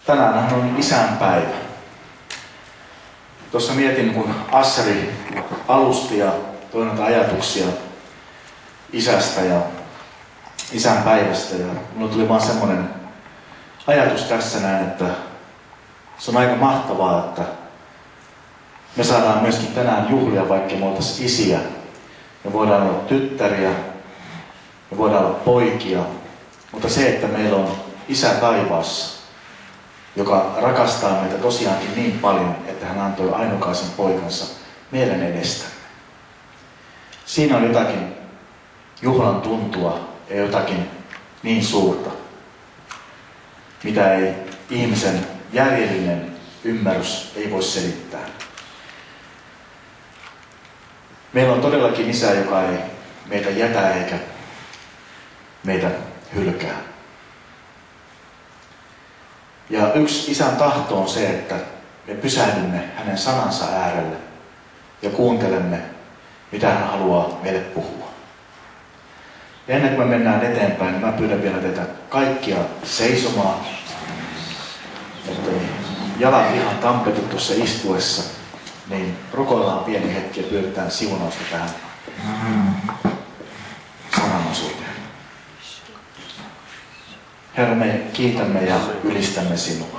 Tänään on isänpäivä. Tuossa mietin, kun Asseri alusti ja toi noita ajatuksia isästä ja isänpäivästä. Ja minulle tuli vaan semmoinen ajatus tässä näin, että se on aika mahtavaa, että me saadaan myöskin tänään juhlia, vaikka me oltaisiin isiä. Me voidaan olla tyttäriä, me voidaan olla poikia, mutta se, että meillä on Isä taivaassa, joka rakastaa meitä tosiaankin niin paljon, että hän antoi ainokaisen poikansa meidän edestä. Siinä on jotakin juhlan tuntua ja jotakin niin suurta, mitä ei ihmisen järjellinen ymmärrys ei voi selittää. Meillä on todellakin Isä, joka ei meitä jätä eikä meitä hylkää. Ja yksi Isän tahto on se, että me pysähdymme hänen sanansa äärelle ja kuuntelemme, mitä hän haluaa meille puhua. Ja ennen kuin me mennään eteenpäin, niin mä pyydän vielä teitä kaikkia seisomaan, että jalat ihan tampetut tuossa istuessa, niin rukoillaan pieni hetki ja pyydetään siunausta tähän sananosuuteen. Herra, me kiitämme ja ylistämme sinua.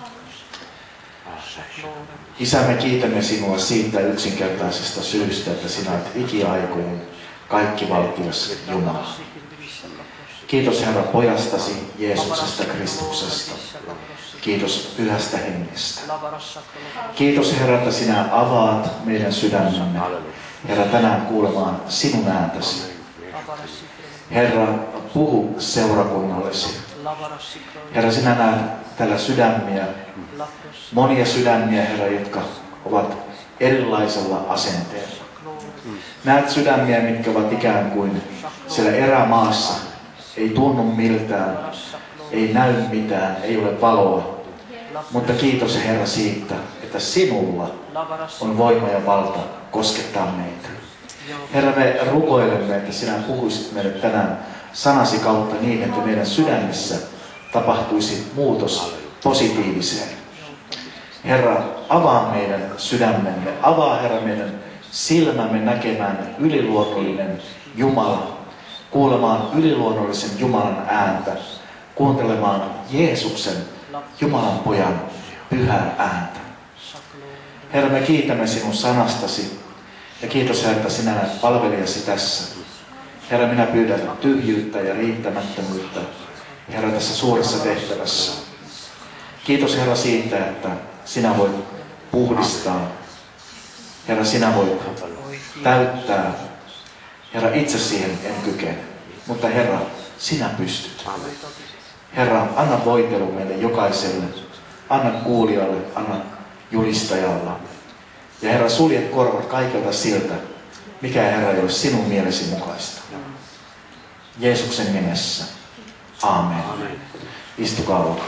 Isä, me kiitämme sinua siitä yksinkertaisesta syystä, että sinä olet ikiaikojen kaikkivaltias Jumala. Kiitos Herra pojastasi Jeesuksesta Kristuksesta. Kiitos Pyhästä Hengestä. Kiitos Herra, että sinä avaat meidän sydämemme. Herra, tänään kuulemaan sinun ääntäsi. Herra, puhu seurakunnallesi. Herra, sinä näet täällä sydämiä, monia sydämiä, Herra, jotka ovat erilaisella asenteella. Näet sydämiä, mitkä ovat ikään kuin siellä erämaassa. Ei tunnu miltään, ei näy mitään, ei ole valoa. Mutta kiitos Herra siitä, että sinulla on voima ja valta koskettaa meitä. Herra, me rukoilemme, että sinä puhuisit meille tänään sanasi kautta niin, että meidän sydämissä tapahtuisi muutos positiiviseen. Herra, avaa meidän sydämemme, avaa Herra meidän silmämme näkemään yliluonnollinen Jumala, kuulemaan yliluonnollisen Jumalan ääntä, kuuntelemaan Jeesuksen, Jumalan pojan, pyhää ääntä. Herra, me kiitämme sinun sanastasi ja kiitos Herra, että sinä näet palvelijasi tässä. Herra, minä pyydän tyhjyyttä ja riittämättömyyttä, Herra, tässä suuressa tehtävässä. Kiitos Herra siitä, että sinä voit puhdistaa. Herra, sinä voit täyttää. Herra, itse siihen en kykene. Mutta Herra, sinä pystyt. Herra, anna voitelu meille jokaiselle. Anna kuulijalle, anna julistajalle. Ja Herra, sulje korvat kaikelta siltä, mikä Herra ei ole sinun mielesi mukaista. Jeesuksen nimessä. Aamen. Istukaa olkaa.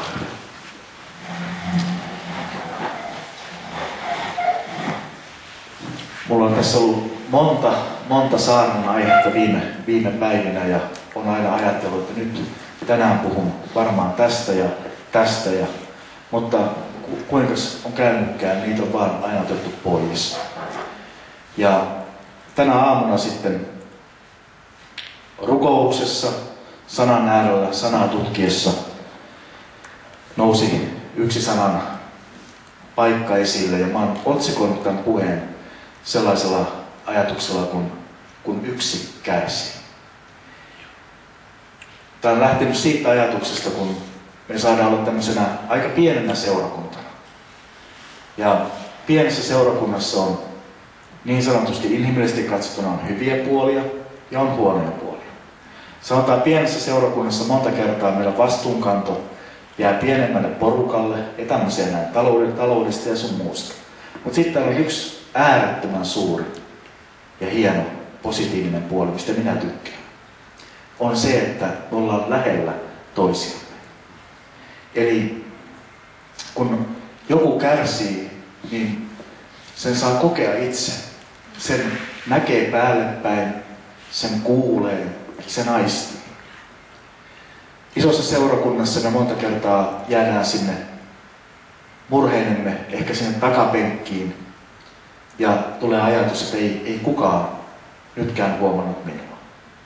Mulla on tässä ollut monta saarnan aihetta viime päivinä ja on aina ajatellut, että nyt tänään puhun varmaan tästä ja tästä. Mutta kuinka on käynytkään, niitä on vaan aina otettu pois. Ja tänä aamuna sitten rukouksessa, sanan äärellä, sanaa tutkiessa nousi yksi sanan paikka esille ja mä oon otsikoinut tämän puheen sellaisella ajatuksella kun yksi kärsii. Tämä on lähtenyt siitä ajatuksesta, kun me saadaan olla tämmöisenä aika pienenä seurakuntana. Ja pienessä seurakunnassa on niin sanotusti inhimillisesti katsottuna on hyviä puolia ja on huonoja puolia. Sanotaan pienessä seurakunnassa monta kertaa meillä vastuunkanto jää pienemmälle porukalle ja tämmöiseen näin taloudesta ja sun muusta. Mutta sitten täällä on yksi äärettömän suuri ja hieno positiivinen puoli, mistä minä tykkään. On se, että me ollaan lähellä toisiamme. Eli kun joku kärsii, niin sen saa kokea itse. Sen näkee päälle päin, sen kuulee, sen aistii. Isossa seurakunnassa me monta kertaa jäädään sinne murheinemme ehkä sinne takapenkkiin ja tulee ajatus, että ei kukaan nytkään huomannut minua.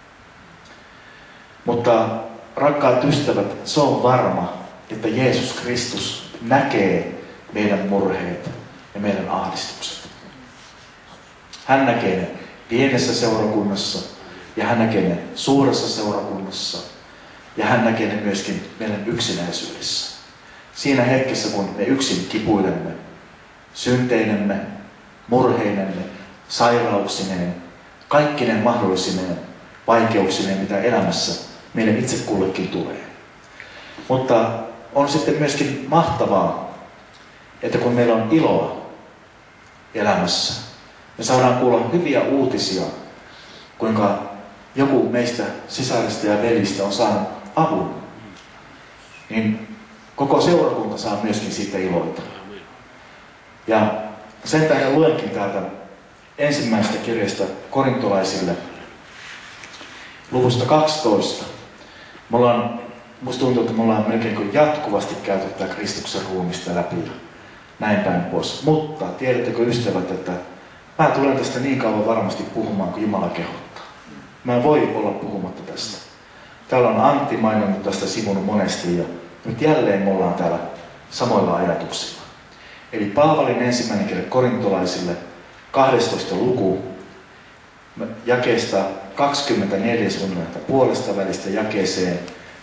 Mutta rakkaat ystävät, se on varma, että Jeesus Kristus näkee meidän murheet ja meidän ahdistukset. Hän näkee ne pienessä seurakunnassa ja hän näkee ne suuressa seurakunnassa ja hän näkee ne myöskin meidän yksinäisyydessä. Siinä hetkessä, kun me yksin kipuilemme synteinemme, murheinemme, sairauksineen, kaikkineen mahdollisineen vaikeuksineen, mitä elämässä meille itse kullekin tulee. Mutta on sitten myöskin mahtavaa, että kun meillä on iloa elämässä, me saadaan kuulla hyviä uutisia, kuinka joku meistä sisarista ja velistä on saanut avun, niin koko seurakunta saa myöskin siitä iloita. Ja sen tähden luenkin täältä ensimmäisestä kirjasta korintolaisille luvusta 12. Musta tuntuu, että me ollaan melkein kuin jatkuvasti käyty tätä Kristuksen ruumista läpi ja näin päin pois. Mutta tiedättekö ystävät, että mä tulen tästä niin kauan varmasti puhumaan, kun Jumala kehottaa. Mä en voi olla puhumatta tästä. Täällä on Antti maininnut tästä sivunnut monesti ja nyt jälleen me ollaan täällä samoilla ajatuksilla. Eli Paavalin ensimmäinen kirje korintolaisille, 12. luku, jakeesta 24 suunnilta puolesta välistä jakeeseen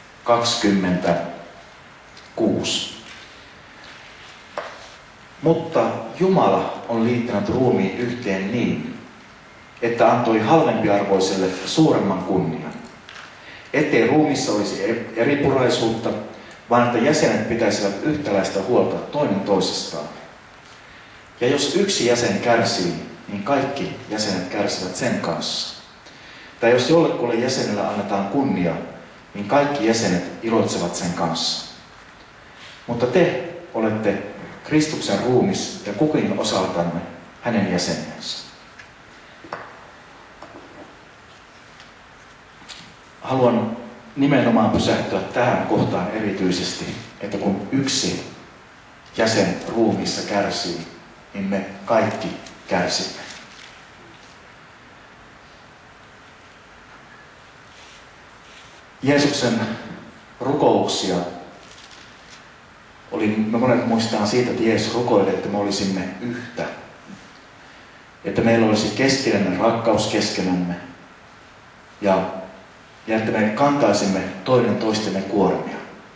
26. Mutta Jumala on liittänyt ruumiin yhteen niin, että antoi halvempiarvoiselle suuremman kunnian. Ettei ruumissa olisi eripuraisuutta, vaan että jäsenet pitäisivät yhtäläistä huolta toinen toisestaan. Ja jos yksi jäsen kärsii, niin kaikki jäsenet kärsivät sen kanssa. Tai jos jollekulle jäsenelle annetaan kunnia, niin kaikki jäsenet iloitsevat sen kanssa. Mutta te olette Kristuksen ruumis ja kukin osaltanne hänen jäsenensä. Haluan nimenomaan pysähtyä tähän kohtaan erityisesti, että kun yksi jäsen ruumiissa kärsii, niin me kaikki kärsimme. Jeesuksen rukouksia me monet muistetaan siitä, että Jeesus rukoili, että me olisimme yhtä. Että meillä olisi keskinäinen rakkaus keskenämme. Ja että me kantaisimme toinen toistemme kuormia.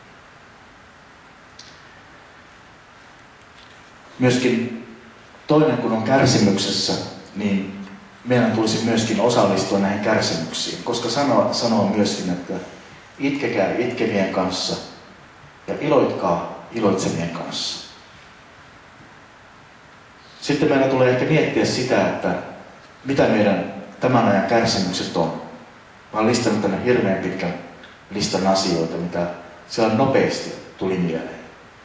Myöskin toinen, kun on kärsimyksessä, niin meidän tulisi myöskin osallistua näihin kärsimyksiin. Koska sanoo myöskin, että itkekää itkevien kanssa ja iloitkaa iloitsevien kanssa. Sitten meidän tulee ehkä miettiä sitä, että mitä meidän tämän ajan kärsimykset on. Mä olen listannut tänne hirveän pitkän listan asioita, mitä siellä nopeasti tuli mieleen.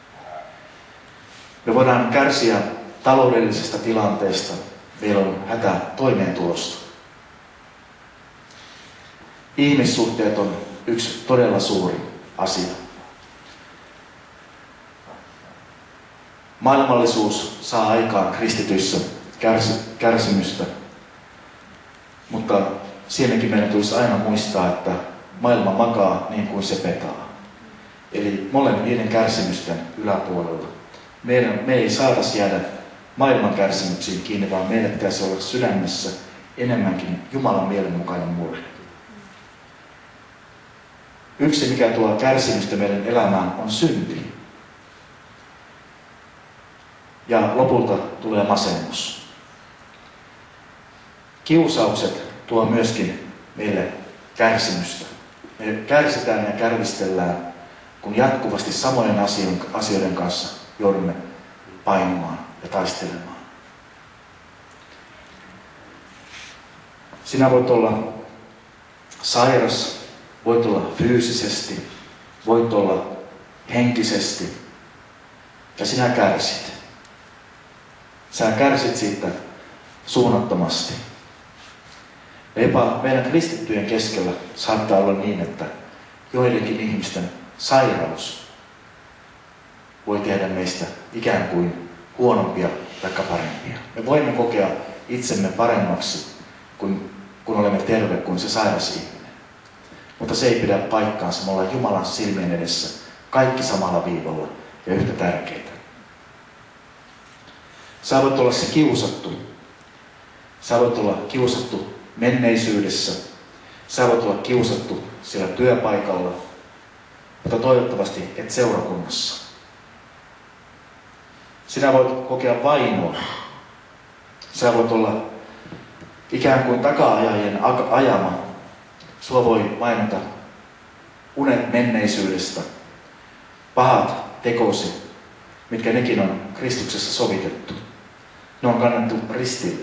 Me voidaan kärsiä taloudellisesta tilanteesta. Meillä on hätä toimeentulosta. Ihmissuhteet on yksi todella suuri asia. Maailmallisuus saa aikaan kristityissä kärsimystä, mutta siinäkin meidän tulisi aina muistaa, että maailma makaa niin kuin se petaa. Eli me olemme niiden kärsimysten yläpuolella. Me ei saataisi jäädä maailman kärsimyksiin kiinni, vaan meidän pitäisi olla sydämessä enemmänkin Jumalan mielenmukainen murhe. Yksi, mikä tuo kärsimystä meidän elämään, on synti. Ja lopulta tulee masennus. Kiusaukset tuo myöskin meille kärsimystä. Me kärsitään ja kärvistellään, kun jatkuvasti samojen asioiden kanssa joudumme painimaan ja taistelemaan. Sinä voit olla sairas, voit olla fyysisesti, voit olla henkisesti ja sinä kärsit. Sä kärsit siitä suunnattomasti. Ja jopa meidän kristittyjen keskellä saattaa olla niin, että joidenkin ihmisten sairaus voi tehdä meistä ikään kuin huonompia tai parempia. Me voimme kokea itsemme paremmaksi, kun olemme terve kuin se sairas ihminen. Mutta se ei pidä paikkaansa. Me ollaan Jumalan silmien edessä kaikki samalla viivalla ja yhtä tärkeitä. Sä voit olla se kiusattu. Sä voit olla kiusattu menneisyydessä. Sä voit olla kiusattu siellä työpaikalla, mutta toivottavasti et seurakunnassa. Sinä voit kokea vainoa. Sä voit olla ikään kuin taka-ajajien ajama. Sua voi vainota unet menneisyydestä, pahat tekosi, mitkä nekin on Kristuksessa sovitettu. Ne on kannettu ristille.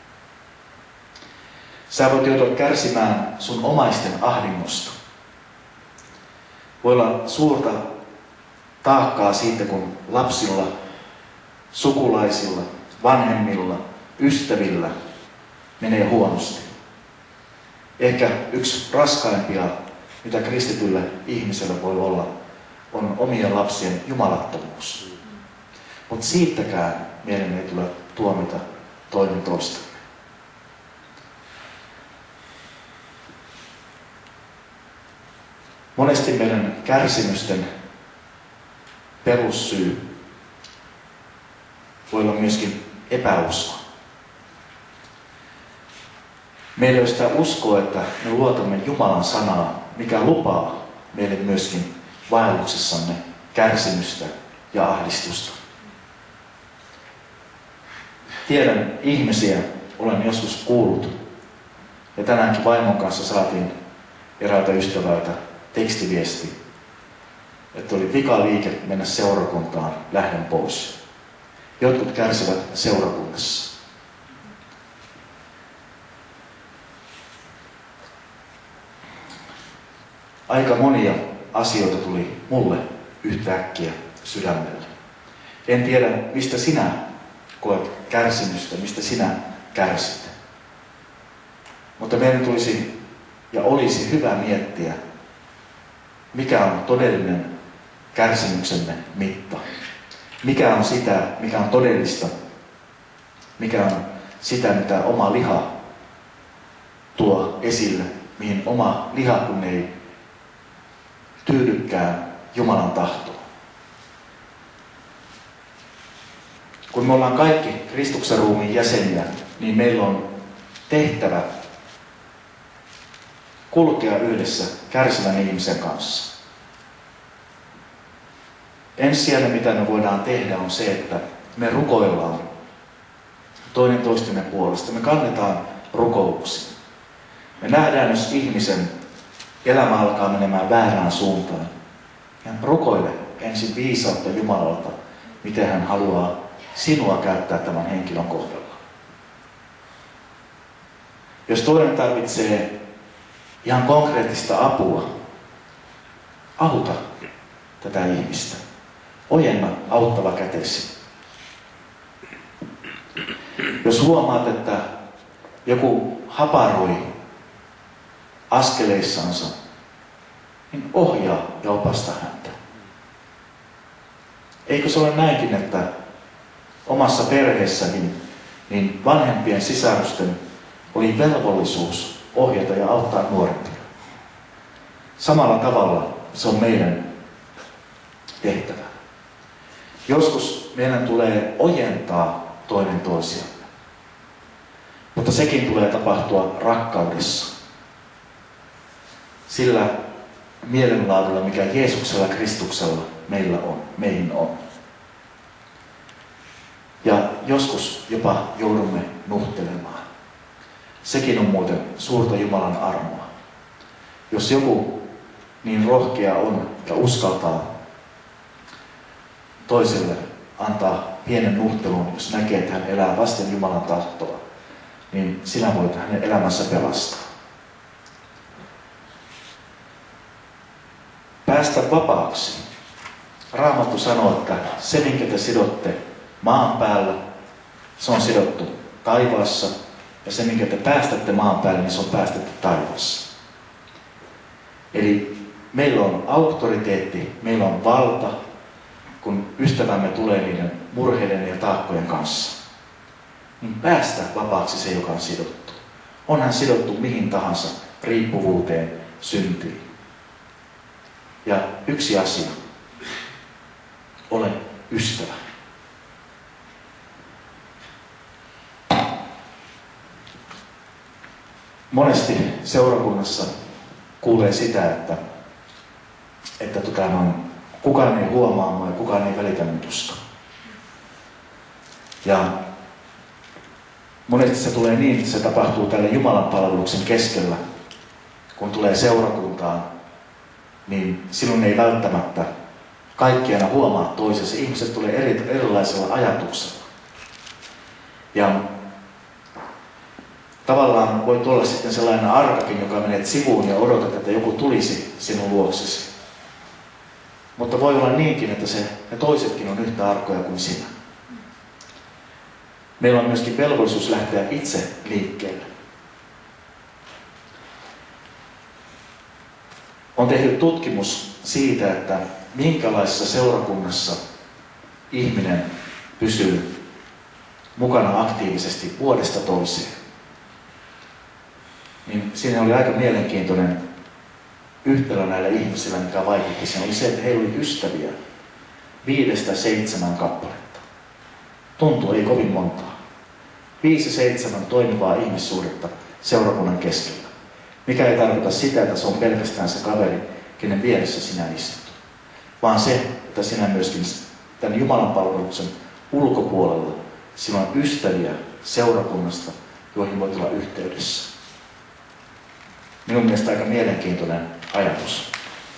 Sä voit joutua kärsimään sun omaisten ahdingosta. Voi olla suurta taakkaa siitä, kun lapsilla, sukulaisilla, vanhemmilla, ystävillä menee huonosti. Ehkä yksi raskaimpia, mitä kristityllä ihmisellä voi olla, on omien lapsien jumalattomuus. Mutta siitäkään meidän ei tule tuomita toinen toista. Monesti meidän kärsimysten perussyy voi olla myöskin epäusko. Meillä ei ole sitä uskoa, että me luotamme Jumalan sanaa, mikä lupaa meille myöskin vaelluksessamme kärsimystä ja ahdistusta. Tiedän ihmisiä, olen joskus kuullut, ja tänäänkin vaimon kanssa saatiin eräältä ystävältä tekstiviesti, että oli vikaliike mennä seurakuntaan, lähden pois. Jotkut kärsivät seurakunnassa. Aika monia asioita tuli mulle yhtäkkiä sydämelle. En tiedä, mistä sinä koet kärsimystä, mistä sinä kärsit. Mutta meidän tulisi ja olisi hyvä miettiä, mikä on todellinen kärsimyksemme mitta. Mikä on sitä, mikä on todellista, mikä on sitä, mitä oma liha tuo esille, mihin oma liha kun ei tyydykään Jumalan tahtoon. Kun me ollaan kaikki Kristuksen ruumiin jäseniä, niin meillä on tehtävä kulkea yhdessä kärsivän ihmisen kanssa. Ensisijainen, mitä me voidaan tehdä, on se, että me rukoillaan toinen toistemme puolesta. Me kannetaan rukouksia. Me nähdään, jos ihmisen elämä alkaa menemään väärään suuntaan. Ja rukoile ensin viisautta Jumalalta, miten hän haluaa sinua käyttää tämän henkilön kohdalla. Jos toinen tarvitsee ihan konkreettista apua, auta tätä ihmistä. Ojenna auttava kätesi. Jos huomaat, että joku haparoi askeleissansa, niin ohjaa ja opasta häntä. Eikö se ole näinkin, että omassa perheessäkin niin vanhempien sisarusten oli velvollisuus ohjata ja auttaa nuorempia. Samalla tavalla se on meidän tehtävä. Joskus meidän tulee ojentaa toinen toisiamme. Mutta sekin tulee tapahtua rakkaudessa. Sillä mielenlaadulla, mikä Jeesuksella Kristuksella meillä on, meihin on. Ja joskus jopa joudumme nuhtelemaan. Sekin on muuten suurta Jumalan armoa. Jos joku niin rohkea on ja uskaltaa toiselle antaa pienen nuhtelun, jos näkee, että hän elää vasten Jumalan tahtoa, niin sinä voit hänen elämänsä pelastaa. Päästä vapaaksi. Raamattu sanoo, että se, minkä te sidotte maan päällä, se on sidottu taivaassa, ja se, minkä te päästätte maan päälle, niin se on päästetty taivaassa. Eli meillä on auktoriteetti, meillä on valta, kun ystävämme tulee niiden murheiden ja taakkojen kanssa, niin päästä vapaaksi se, joka on sidottu. On hän sidottu mihin tahansa riippuvuuteen, syntiin. Ja yksi asia. Ole ystävä. Monesti seurakunnassa kuulee sitä, että kukaan ei huomaa mua ja kukaan ei välitä minusta. Ja monesti se tulee niin, että se tapahtuu tällä Jumalan palveluksen keskellä. Kun tulee seurakuntaan, niin silloin ei välttämättä kaikki aina huomaa toisessa. Ihmiset tulee erilaisella ajatuksella. Ja tavallaan voi olla sitten sellainen arkakin, joka menet sivuun ja odotat, että joku tulisi sinun luoksesi. Mutta voi olla niinkin, että ne toisetkin on yhtä arkoja kuin sinä. Meillä on myöskin velvollisuus lähteä itse liikkeelle. On tehty tutkimus siitä, että minkälaisessa seurakunnassa ihminen pysyy mukana aktiivisesti vuodesta toiseen. Niin siinä oli aika mielenkiintoinen yhtälö näillä ihmisillä, mikä vaikutti. Se oli se, että heillä oli ystäviä 5-7 kappaletta. Tuntuu ei kovin montaa. 5-7 toimivaa ihmissuhdetta seurakunnan keskellä. Mikä ei tarkoita sitä, että se on pelkästään se kaveri, kenen vieressä sinä istut. Vaan se, että sinä myöskin tämän Jumalan palveluksen ulkopuolella, sinulla on ystäviä seurakunnasta, joihin voit olla yhteydessä. Minun mielestä aika mielenkiintoinen ajatus.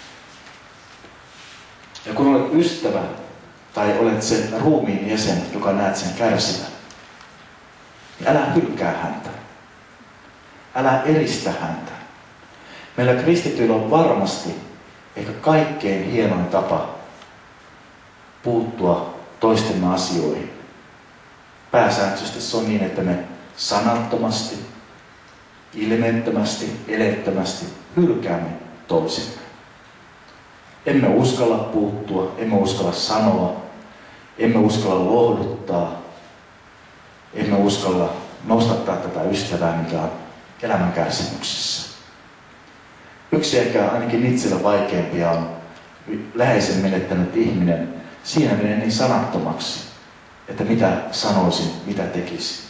Ja kun olet ystävä tai olet se ruumiin jäsen, joka näet sen kärsivän, niin älä hylkää häntä. Älä eristä häntä. Meillä kristityillä on varmasti ehkä kaikkein hienoin tapa puuttua toistemme asioihin. Pääsääntöisesti se on niin, että me sanattomasti, ilmeettömästi, eleettömästi hylkäämme toisemme. Emme uskalla puuttua, emme uskalla sanoa, emme uskalla lohduttaa, emme uskalla nostattaa tätä ystävää, mikä on elämän kärsimyksessä. Yksi ehkä ainakin itsellä vaikeampia on läheisen menettänyt ihminen. Siinä menee niin sanattomaksi, että mitä sanoisin, mitä tekisin.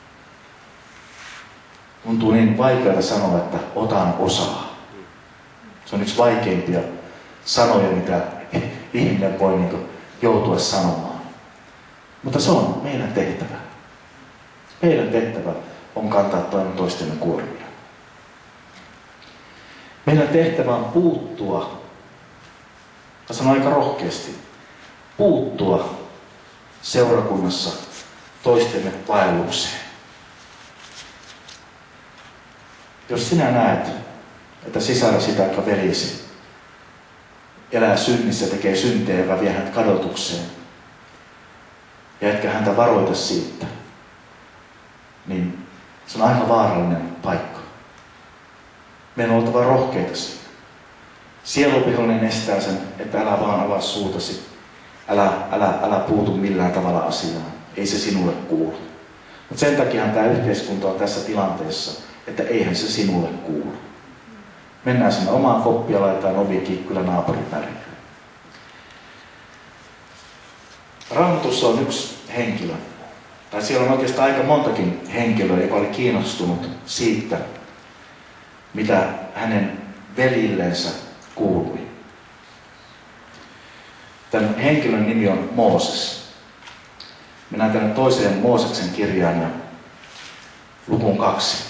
Tuntuu niin vaikealta sanoa, että otan osaa. Se on yksi vaikeimpia sanoja, mitä ihminen voi joutua sanomaan. Mutta se on meidän tehtävä. Meidän tehtävä on kantaa toinen toistemme kuormia. Meidän tehtävä on puuttua, ja sanon aika rohkeasti, puuttua seurakunnassa toistemme vaellukseen. Jos sinä näet, että sisaresi tai veljesi elää synnissä, tekee syntejä, joka vie hänet kadotukseen, ja etkä häntä varoita siitä, niin se on aika vaarallinen paikka. Meidän on oltava rohkeita siinä. Sieluvihollinen estää sen, että älä vaan avaa suutasi. Älä puutu millään tavalla asiaan. Ei se sinulle kuulu. Mutta sen takia tämä yhteiskunta on tässä tilanteessa, että eihän se sinulle kuulu. Mennään sinne omaan koppia ja laitetaan ovi kiinni, kyllä naapurin pärjää. Raamatussa on yksi henkilö. Tai siellä on oikeastaan aika montakin henkilöä, joka oli kiinnostunut siitä, mitä hänen veljillensä kuului. Tämän henkilön nimi on Mooses. Mennään tänne toiseen Mooseksen kirjaan ja lukuun 2.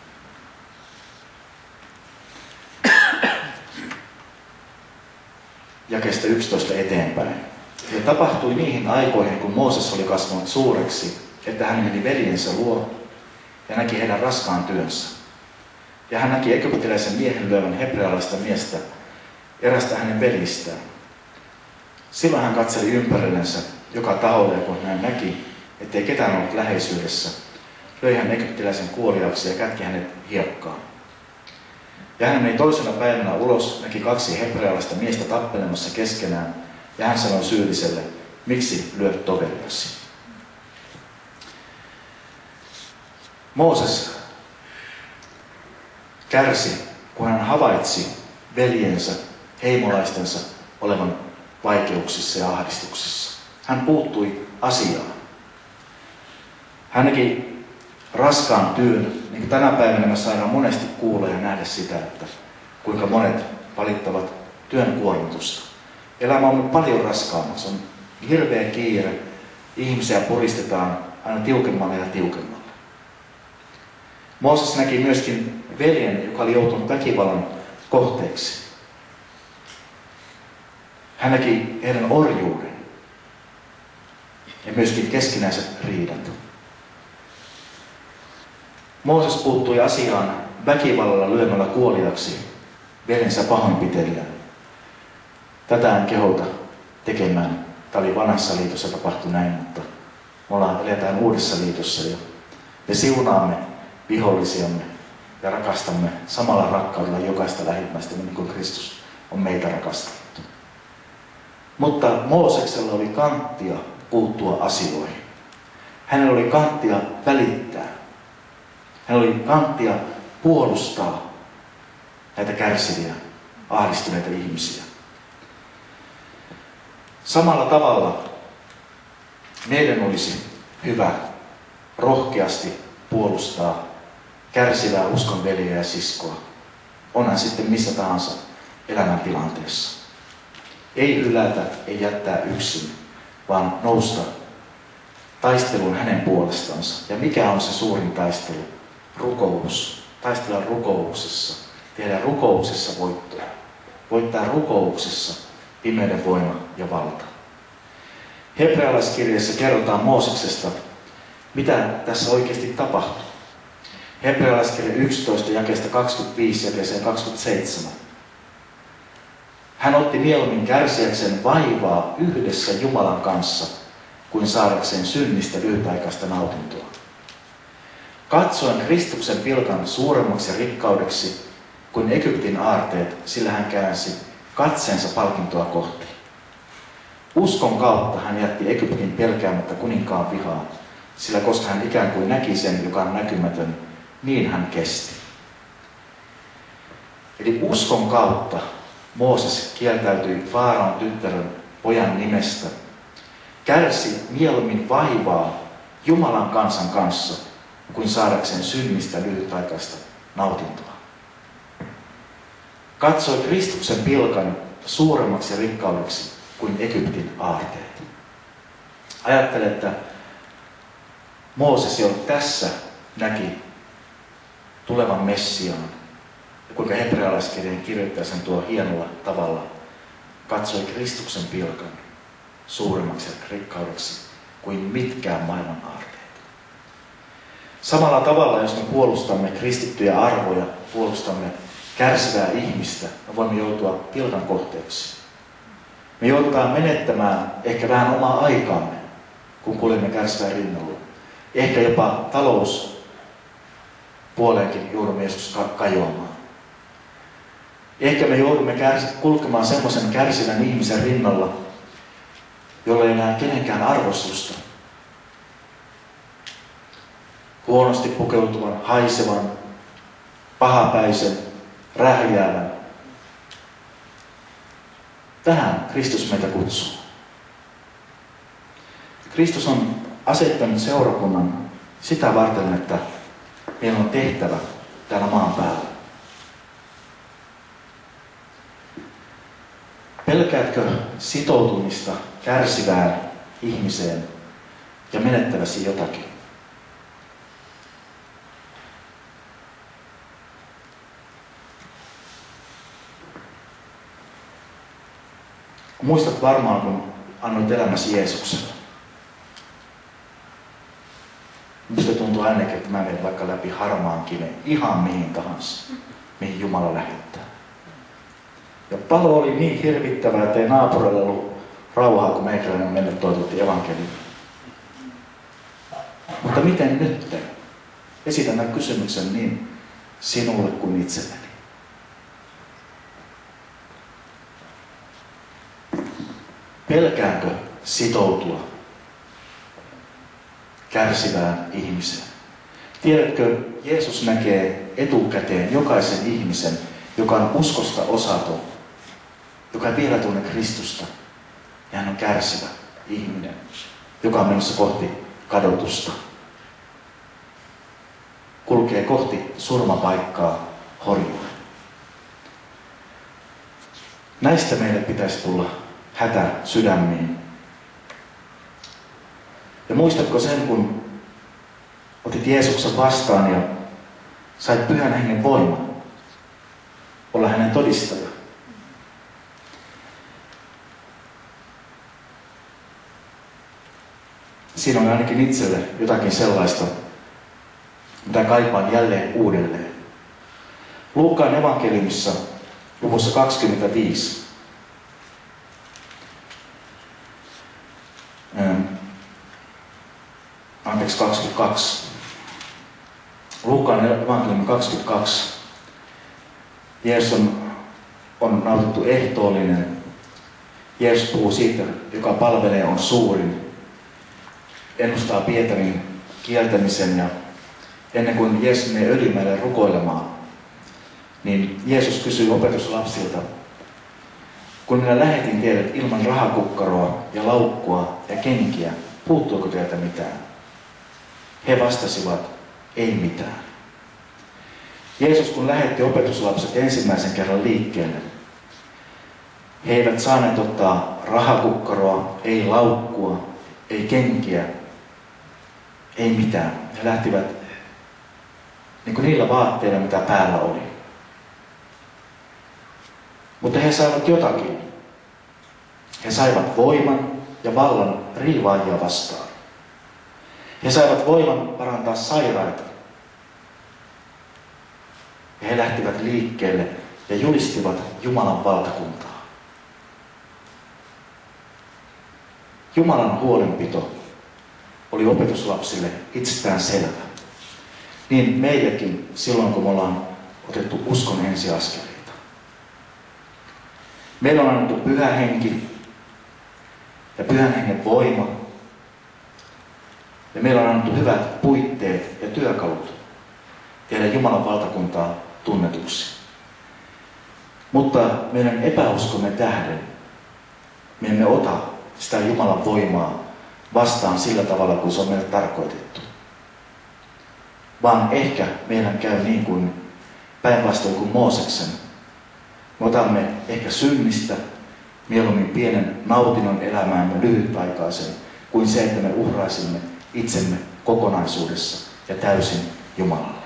Jakeesta 11 eteenpäin. Ja tapahtui niihin aikoihin, kun Mooses oli kasvanut suureksi, että hän meni veljensä luo ja näki heidän raskaan työnsä. Ja hän näki egyptiläisen miehen lyövän hebrealaista miestä, erästä hänen veljistään. Silloin hän katseli ympärillensä joka taholle, kun hän näki, ettei ketään ollut läheisyydessä. Löi hän egyptiläisen kuoliaaksi ja kätki hänet hiekkaan. Ja hän meni toisena päivänä ulos, näki 2 hebrealaista miestä tappelemassa keskenään, ja hän sanoi syylliselle, Miksi lyöt toveriasi? Mooses kärsi, kun hän havaitsi veljensä, heimolaistensa olevan vaikeuksissa ja ahdistuksissa. Hän puuttui asiaan. Hän näki raskaan työn, niin kuin tänä päivänä me saadaan monesti kuulla ja nähdä sitä, että kuinka monet valittavat työn kuormitusta. Elämä on paljon raskaampi, se on hirveä kiire, ihmisiä puristetaan aina tiukemmalle ja tiukemmalle. Mooses näki myöskin veljen, joka oli joutunut väkivallan kohteeksi. Hän näki heidän orjuuden ja myöskin keskinäiset riidat. Mooses puuttui asiaan väkivallalla lyömällä kuoliaksi veljensä pahoinpitelijän. Tätä en kehota tekemään. Tämä oli vanhassa liitossa tapahtui näin, mutta me eletään uudessa liitossa ja me siunaamme vihollisiamme ja rakastamme samalla rakkaudella jokaista lähimmäistä, niin kuin Kristus on meitä rakastanut. Mutta Mooseksella oli kanttia puuttua asioihin. Hänellä oli kanttia välittää. Hänellä oli kanttia puolustaa näitä kärsiviä, ahdistuneita ihmisiä. Samalla tavalla meidän olisi hyvä rohkeasti puolustaa kärsivää uskonveljeä ja siskoa. Onhan sitten missä tahansa elämäntilanteessa. Ei hylätä, ei jättää yksin, vaan nousta taisteluun hänen puolestansa. Ja mikä on se suurin taistelu? Rukous. Taistella rukouksessa. Tehdä rukouksessa voittoa. Voittaa rukouksessa pimeyden voima ja valta. Hebrealaiskirjassa kerrotaan Mooseksesta, mitä tässä oikeasti tapahtui. Hebrealaiskirja 11, jakeesta 25 jakeeseen 27. Hän otti mieluummin kärsiäkseen vaivaa yhdessä Jumalan kanssa, kuin saadakseen synnistä lyhytaikaista nautintoa. Katsoen Kristuksen pilkan suuremmaksi ja rikkaudeksi kuin Egyptin aarteet, sillä hän käänsi katseensa palkintoa kohti. Uskon kautta hän jätti Egyptin pelkäämättä kuninkaan vihaa, sillä koska hän ikään kuin näki sen, joka on näkymätön, niin hän kesti. Eli uskon kautta Mooses kieltäytyi Faaraon tyttären pojan nimestä, kärsi mieluummin vaivaa Jumalan kansan kanssa, kuin saadakseen synnistä lyhytaikaista nautintoa. Katsoi Kristuksen pilkan suuremmaksi ja rikkaudeksi kuin Egyptin aarteet. Ajattele, että Mooses jo tässä näki tulevan Messiaan. Ja kuinka hebrealaiskirjan kirjoittaja sen tuo hienolla tavalla katsoi Kristuksen pilkan suuremmaksi ja rikkaudeksi kuin mitkään maailman aarteet. Samalla tavalla, jos me puolustamme kristittyjä arvoja, puolustamme kärsivää ihmistä, me voimme joutua pilkan kohteeksi. Me joudutaan menettämään ehkä vähän omaa aikaamme, kun kuljemme kärsivää rinnalla. Ehkä jopa talouspuoleenkin joudumme joskus kajoamaan. Ehkä me joudumme kulkemaan semmoisen kärsivän ihmisen rinnalla, jolla ei enää kenenkään arvostusta. Huonosti pukeutuvan, haisevan, pahapäisen, rähjäävän. Tähän Kristus meitä kutsuu. Kristus on asettanut seurakunnan sitä varten, että meillä on tehtävä täällä maan päällä. Pelkäätkö sitoutumista kärsivään ihmiseen ja menettäväsi jotakin? Muistat varmaan, kun annoit elämäsi Jeesukselle. Minusta tuntuu ainakin, että mä menen vaikka läpi harmaan kiven, ihan mihin tahansa, mihin Jumala lähettää. Ja palo oli niin hirvittävää, että ei naapurilla ollut rauhaa, kun meikäläinen meille toivotti evankeliumia. Mutta miten nyt? Esitän tämän kysymyksen niin sinulle kuin itselleni. Pelkäänkö sitoutua kärsivään ihmiseen. Tiedätkö, Jeesus näkee etukäteen jokaisen ihmisen, joka on uskosta osaton, joka ei vielä tunne Kristusta. Ja hän on kärsivä ihminen, joka on menossa kohti kadotusta. Kulkee kohti surmapaikkaa horjua. Näistä meille pitäisi tulla hätä sydämiin. Ja muistatko sen, kun otit Jeesuksen vastaan ja sait Pyhän Hengen voiman olla hänen todistaja? Siinä on ainakin itselle jotakin sellaista, mitä kaipaan jälleen uudelleen. Luukkaan evankeliumissa luvussa 25. Anteeksi, 22. Luukkaan evankeliumi 22. Jeesus on nautittu ehtoollinen. Jeesus puhuu siitä, joka palvelee on suurin. Ennustaa Pietarin kieltämisen ja ennen kuin Jeesus menee Öljymäelle rukoilemaan, niin Jeesus kysyy opetuslapsilta, kun minä lähetin teidät ilman rahakukkaroa ja laukkua ja kenkiä, puuttuuko teiltä mitään? He vastasivat, ei mitään. Jeesus kun lähetti opetuslapset ensimmäisen kerran liikkeelle, he eivät saaneet ottaa rahakukkaroa, ei laukkua, ei kenkiä, ei mitään. He lähtivät niin kuin niillä vaatteilla, mitä päällä oli. Mutta he saivat jotakin. He saivat voiman ja vallan riivaajia vastaan. He saivat voiman parantaa sairaita. Ja he lähtivät liikkeelle ja julistivat Jumalan valtakuntaa. Jumalan huolenpito oli opetuslapsille itsestään selvä. Niin meillekin silloin, kun me ollaan otettu uskon ensiaskeleita. Meillä on annettu Pyhä Henki ja Pyhän Hengen voima. Ja meillä on annettu hyvät puitteet ja työkalut tehdä Jumalan valtakuntaa tunnetuksi. Mutta meidän epäuskomme tähden me emme ota sitä Jumalan voimaa vastaan sillä tavalla, kuin se on meille tarkoitettu. Vaan ehkä meidän käy niin kuin päinvastoin kuin Mooseksen. Me otamme ehkä synnistä mieluummin pienen nautinnon elämäämme lyhytaikaisen, kuin se, että me uhraisimme itsemme kokonaisuudessa ja täysin Jumalalle.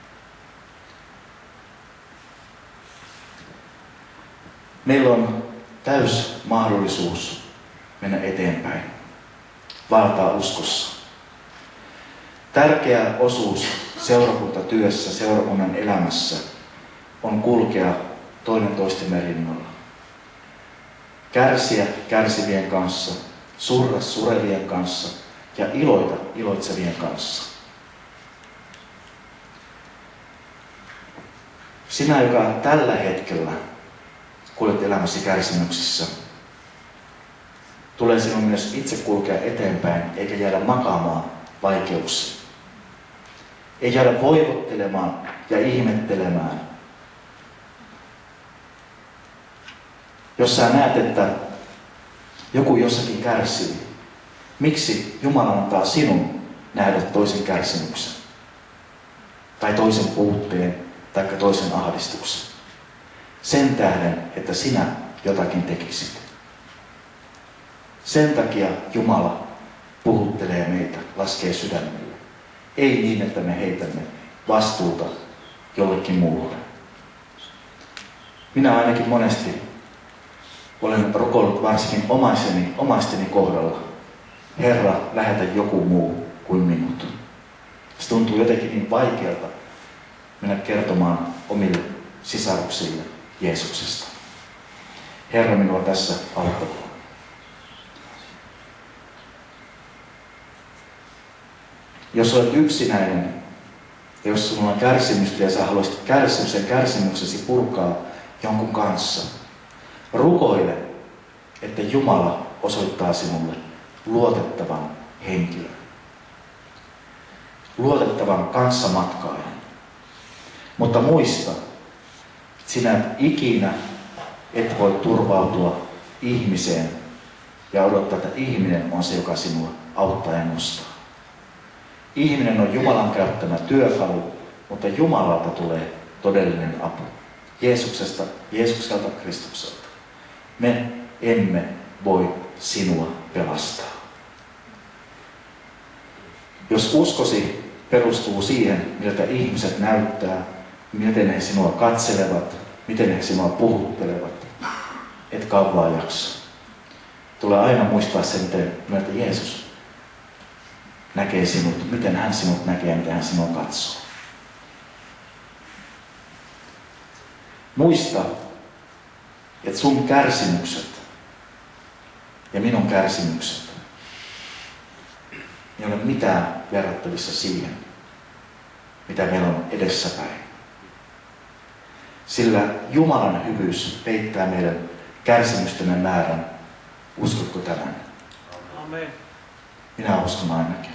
Meillä on täys mahdollisuus mennä eteenpäin, valtaa uskossa. Tärkeä osuus seurakuntatyössä, seurakunnan elämässä on kulkea toinen toistemme rinnalla. Kärsiä kärsivien kanssa, surra surevien kanssa ja iloita iloitsevien kanssa. Sinä, joka tällä hetkellä kuljet elämäsi kärsimyksissä, tulee sinun myös itse kulkea eteenpäin, eikä jäädä makaamaan vaikeuksiin. Ei jäädä voivottelemaan ja ihmettelemään. Jos sä näet, että joku jossakin kärsii, miksi Jumala antaa sinun nähdä toisen kärsimyksen? Tai toisen puutteen, tai toisen ahdistuksen? Sen tähden, että sinä jotakin tekisit. Sen takia Jumala puhuttelee meitä, laskee sydämelle. Ei niin, että me heitämme vastuuta jollekin muulle. Minä ainakin monesti olen rukoillut varsinkin omaisteni kohdalla. Herra, lähetä joku muu kuin minut. Se tuntuu jotenkin niin vaikealta mennä kertomaan omille sisaruksille Jeesuksesta. Herra, minua tässä auttakoon. Jos olet yksinäinen, ja jos sinulla on kärsimystä ja sä haluaisit sen kärsimyksesi purkaa jonkun kanssa, rukoile, että Jumala osoittaa sinulle luotettavan henkilön. Luotettavan kanssamatkaajan. Mutta muista, että sinä ikinä et voi turvautua ihmiseen ja odottaa, että ihminen on se, joka sinua auttaa ja nostaa. Ihminen on Jumalan käyttämä työkalu, mutta Jumalalta tulee todellinen apu. Jeesukselta, Kristukselta. Me emme voi sinua pelastaa. Jos uskosi perustuu siihen, miltä ihmiset näyttää, miten he sinua katselevat, miten he sinua puhuttelevat, et kauaa jaksa. Tulee aina muistaa se, miltä Jeesus näkee sinut, miten hän sinut näkee ja miten hän sinua katsoo. Muista, että sun kärsimykset ja minun kärsimykset ei ole mitään verrattavissa siihen, mitä meillä on edessäpäin. Sillä Jumalan hyvyys peittää meidän kärsimystemme määrän. Uskotko tämän? Amen. Minä uskon ainakin.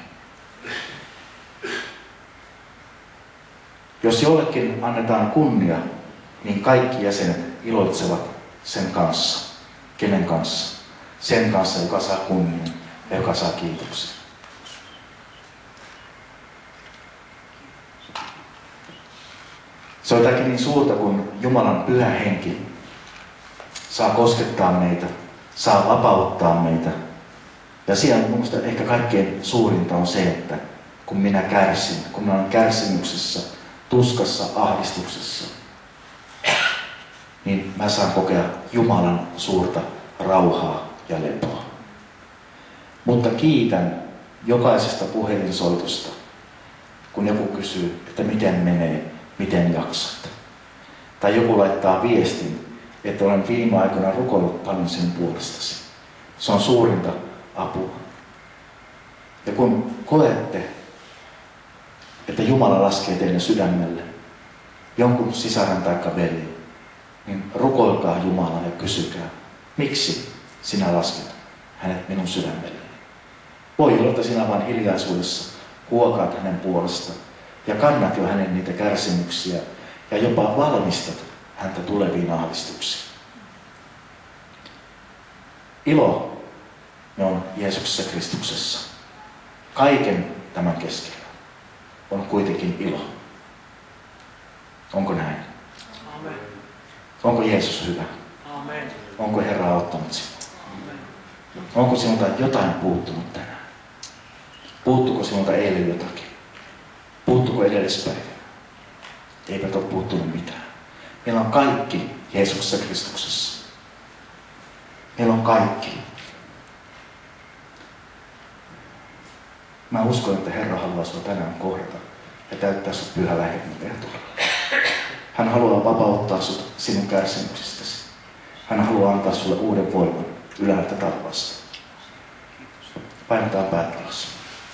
Jos jollekin annetaan kunnia, niin kaikki jäsenet iloitsevat sen kanssa. Kenen kanssa? Sen kanssa, joka saa kunnian ja joka saa kiitoksen. Se on jotakin niin suurta, kun Jumalan pyhä henki saa koskettaa meitä, saa vapauttaa meitä. Ja siellä minusta ehkä kaikkein suurinta on se, että kun minä kärsin, kun minä olen kärsimyksessä, tuskassa, ahdistuksessa, niin mä saan kokea Jumalan suurta rauhaa ja lepoa. Mutta kiitän jokaisesta puhelinsoitosta, kun joku kysyy, että miten menee, miten jaksat. Tai joku laittaa viestin, että olen viime aikoina rukoillut paljon sen puolestasi. Se on suurinta apua. Ja kun koette, että Jumala laskee teidän sydämelle jonkun sisaren tai veljen, niin rukoilkaa Jumalaa ja kysykää, miksi sinä lasket hänet minun sydämelleni. Voi olla, että sinä vain hiljaisuudessa huokaat hänen puolestaan ja kannat jo hänen niitä kärsimyksiä ja jopa valmistat häntä tuleviin ahdistuksiin. Ilo ne on Jeesuksessa Kristuksessa. Kaiken tämän keskellä on kuitenkin ilo. Onko näin? Amen. Onko Jeesus hyvä? Amen. Onko Herra auttanut sinua? Amen. Onko sinulta jotain puuttunut tänään? Puuttuko sinulta eilen jotakin? Puuttuko edellispäivänä? Eipä ole puuttunut mitään. Meillä on kaikki Jeesuksessa Kristuksessa. Meillä on kaikki. Mä uskon, että Herra haluaa sinua tänään kohdata ja täyttää sinut pyhällä hengellä ja tulella. Hän haluaa vapauttaa sinut sinun kärsimyksistäsi. Hän haluaa antaa sinulle uuden voiman ylhäältä taivaasta. Painetaan päät alas.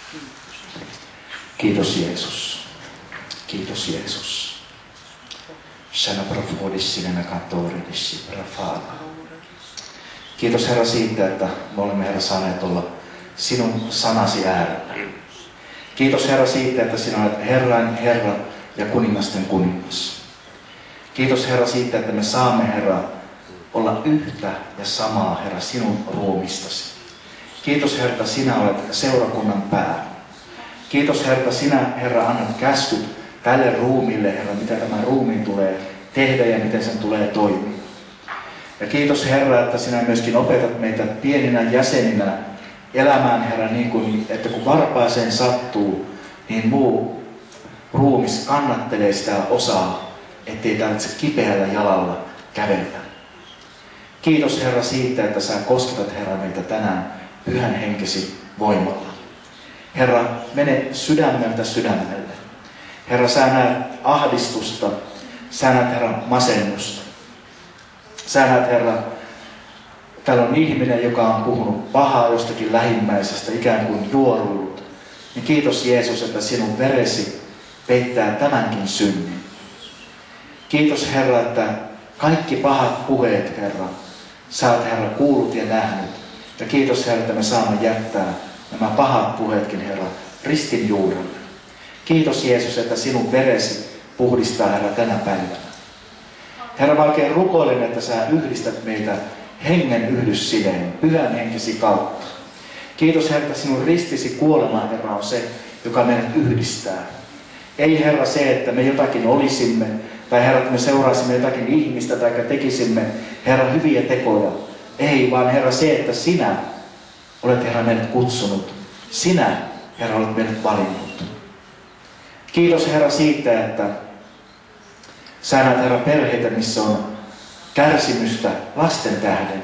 Kiitos Jeesus. Kiitos Jeesus. Sana profodissinena kantoridissi rafala. Kiitos Herra siitä, että me olemme Herra saaneet olla sinun sanasi äärellä. Kiitos Herra siitä, että sinä olet Herran Herra ja kuningasten kuningas. Kiitos Herra siitä, että me saamme Herra olla yhtä ja samaa Herra sinun ruumistasi. Kiitos Herra, että sinä olet seurakunnan pää. Kiitos Herra, että sinä Herra annat käskyt tälle ruumille Herra, mitä tämä ruumiin tulee tehdä ja miten sen tulee toimia. Ja kiitos Herra, että sinä myöskin opetat meitä pieninä jäseninä elämään Herra niin kuin, että kun varpaaseen sattuu, niin muu ruumis kannattelee sitä osaa, ettei tarvitse kipeällä jalalla kävellä. Kiitos Herra siitä, että sä kosketat Herra meitä tänään pyhän henkesi voimalla. Herra, mene sydämeltä sydämelle. Herra, sä näet ahdistusta, sä näet Herra masennusta. Sä näet Herra, täällä on ihminen, joka on puhunut pahaa jostakin lähimmäisestä, ikään kuin juoruillut. Niin kiitos Jeesus, että sinun veresi peittää tämänkin synnin. Kiitos Herra, että kaikki pahat puheet, Herra, sä oot Herra kuullut ja nähnyt. Ja kiitos Herra, että me saamme jättää nämä pahat puheetkin, Herra, ristin juurelle. Kiitos Jeesus, että sinun veresi puhdistaa, Herra, tänä päivänä. Herra, mä oikein rukoilen, että sä yhdistät meitä hengen yhdyssideen, pyhän henkesi kautta. Kiitos Herra, että sinun ristisi kuolema, Herra, on se, joka meidät yhdistää. Ei Herra se, että me jotakin olisimme, tai Herra, että me seuraisimme jotakin ihmistä, tai tekisimme, Herra, hyviä tekoja. Ei, vaan Herra se, että sinä olet, Herra, meidät kutsunut. Sinä, Herra, olet meidät valinnut. Kiitos Herra siitä, että sä näet, Herra, perheitä, missä on kärsimystä lasten tähden.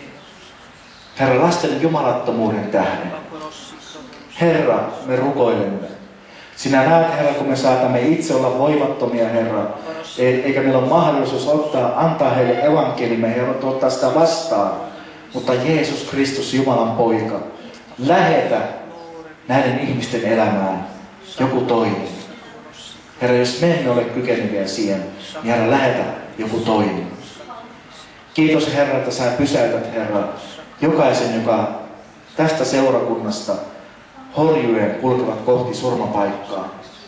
Herra, lasten jumalattomuuden tähden. Herra, me rukoilemme. Sinä näet, Herra, kun me saatamme itse olla voimattomia, Herra, eikä meillä ole mahdollisuus antaa heille evankeliumia, Herra, ottaa sitä vastaan. Mutta Jeesus Kristus, Jumalan poika, lähetä näiden ihmisten elämään joku toinen. Herra, jos me emme ole kykeneviä siihen, niin Herra, lähetä joku toinen. Kiitos Herra, että sä pysäytät, Herra, jokaisen, joka tästä seurakunnasta horjuen kulkevat kohti surmapaikkaa.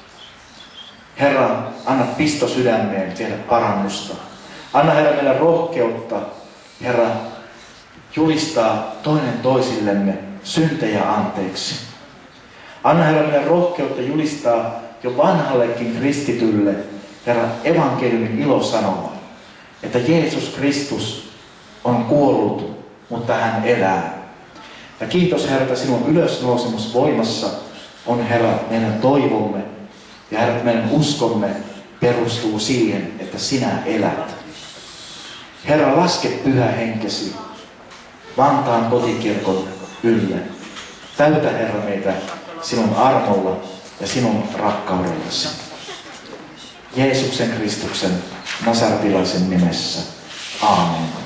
Herra, anna pisto sydämeen tehdä parannusta. Anna Herra meille rohkeutta, Herra, julistaa toinen toisillemme syntejä anteeksi. Anna Herra meille rohkeutta julistaa jo vanhallekin kristitylle, Herra, evankeliumin ilosanoma, että Jeesus Kristus on kuollut, mutta hän elää. Ja kiitos Herra, että sinun ylösnousemusvoimassa on, Herra, meidän toivomme. Ja Herra, meidän uskomme perustuu siihen, että sinä elät. Herra, laske pyhä henkesi Vantaan kotikirkon ylle. Täytä, Herra, meitä sinun armolla ja sinun rakkaudellasi. Jeesuksen Kristuksen nasaretilaisen nimessä. Aamen.